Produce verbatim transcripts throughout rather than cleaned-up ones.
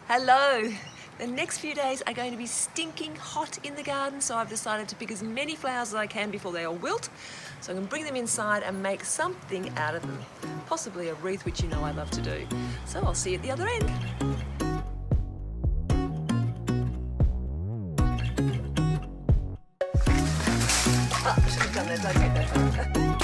Hello! The next few days are going to be stinking hot in the garden, so I've decided to pick as many flowers as I can before they all wilt, so I can bring them inside and make something out of them. Possibly a wreath, which you know I love to do. So I'll see you at the other end. Oh, I should have done that, don't get that.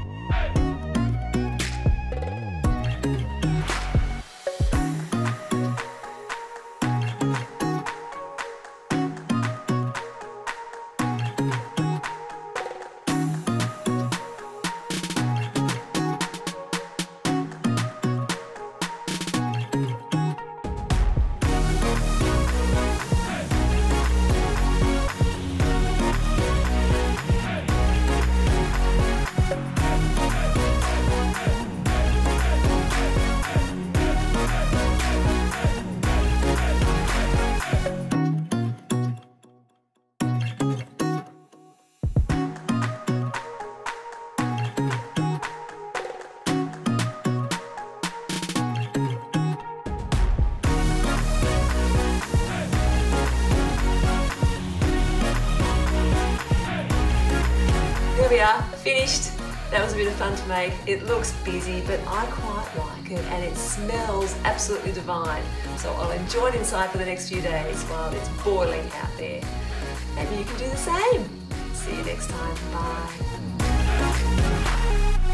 Here we are, finished. That was a bit of fun to make. It looks busy, but I quite like it, and it smells absolutely divine. So I'll enjoy it inside for the next few days while it's boiling out there. Maybe you can do the same. See you next time. Bye.